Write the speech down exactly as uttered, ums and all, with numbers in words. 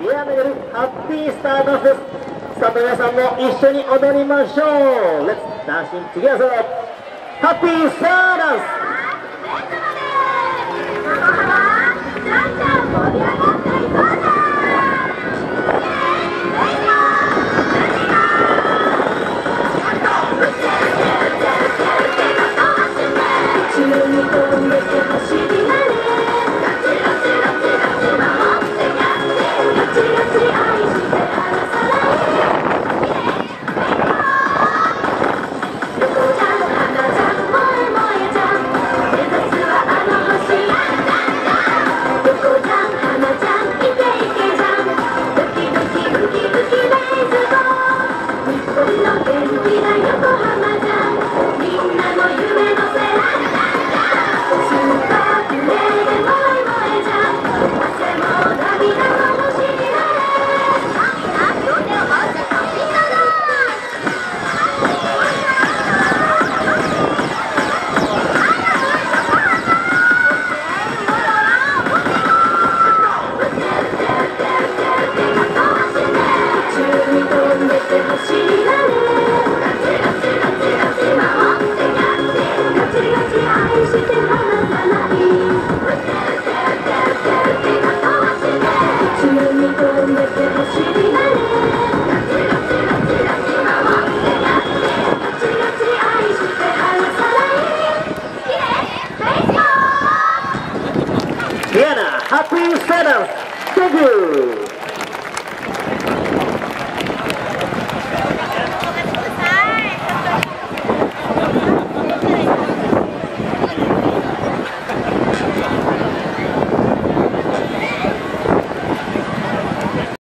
リアメデルハッピースターダンスです。さあ皆さんも一緒に踊りましょう。レッツダンシングトゥギャザーハッピースターダンス。Diana, happy Saturday. Thank you.